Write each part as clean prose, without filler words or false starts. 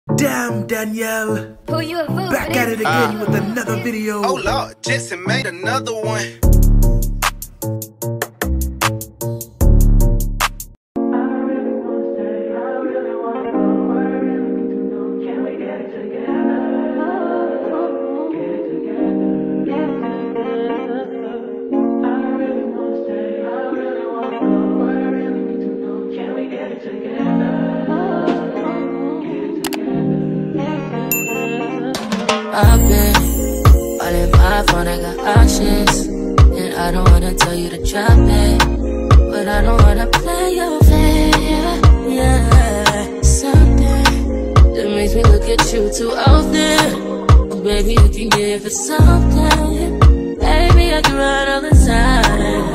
Damn, Danielle. Who you a fool? Back at it again with another video. Oh Lord, Jesse made another one. I've been all in my phone, I got options, and I don't wanna tell you to drop it, but I don't wanna play your fair. Yeah, something that makes me look at you too often. Oh, baby, you can give it something. Baby, I can run all the time.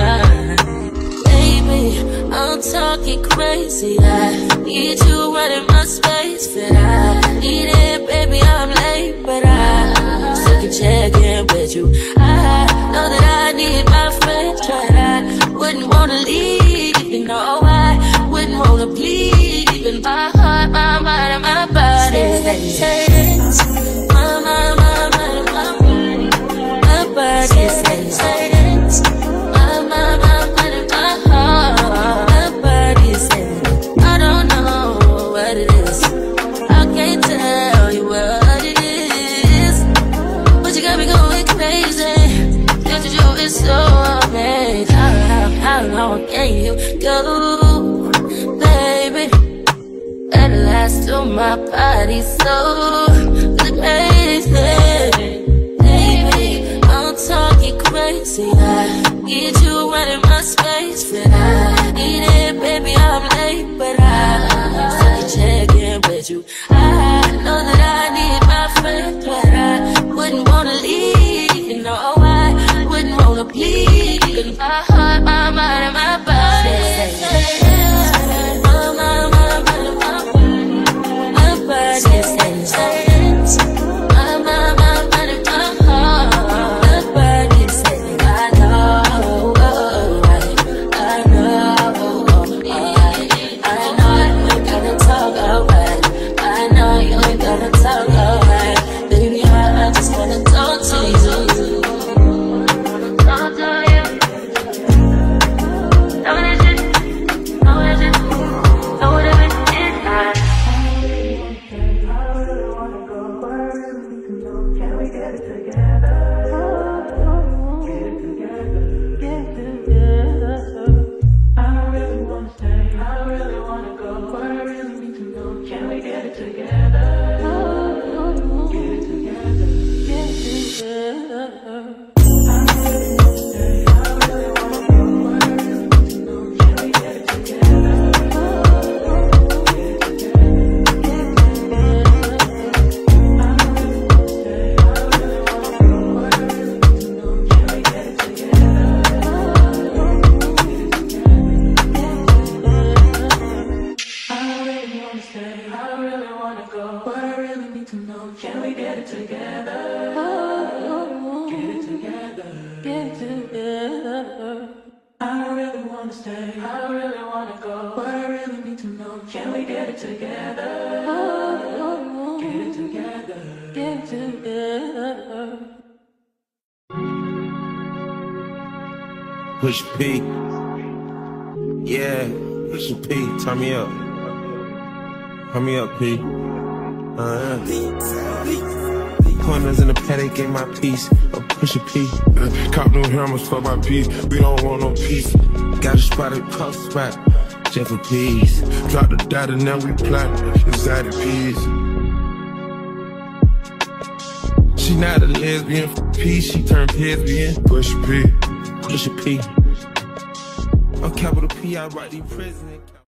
Baby, I'm talking crazy. I need you running my space, but I need it, baby. I'm late, but I still can check in with you. I know that I need my friends, but I wouldn't wanna leave. You know I wouldn't wanna bleed. Even my heart, my mind, and my body says, my mind, my mind, and my body. My body says, my mind, my mind, and my heart. My body says, I don't know what it is. I can't tell you what it is, but you got me going crazy. Just you is so amazing. How long can you go, baby? At last till my body's so crazy. Baby, I'm talking crazy. I need you running my space, but I need it, baby. I'm late, but I still can check in with you. I know that I need my friend, but I wouldn't wanna leave. You know I wouldn't wanna bleed. Even my heart, my mind, and my body. My mind, my mind, and my body. My body says, my mind, my mind, and my heart. My body says, I know, I know, I know you ain't gotta talk alright. I know you ain't gotta talk alright. Baby, I just wanna talk to you. Talk to you. Know that shit, know that shit, know that it is hot. Can we get it together? Get it together, get it together. I really wanna stay, I really wanna go, but I really need to know. Can we get it together? Get it together, get it together. I really wanna stay, I really wanna go, but I really need to know. Can we get it together? Get it together, get it together. I really wanna stay, I really wanna go, but I really need to know. Can we get it together? I really wanna stay, I really wanna go, but I really need to know. Can we get it together? Get it together, get it together. I really wanna stay, I really wanna go, but I really need to know. Can we get it together? Get it together, get it together. Push P. Yeah, push P. Turn me up. Turn me up, P. Corners in the paddock, get my piece. Push a P. Cop new hammers for my piece. We don't want no peace. Got a spot at puff spot. Jeff for peace. Drop the data, now we plot inside the peas. She not a lesbian for peace. She turned lesbian. Push P. Push a P. On capital P, I write the president.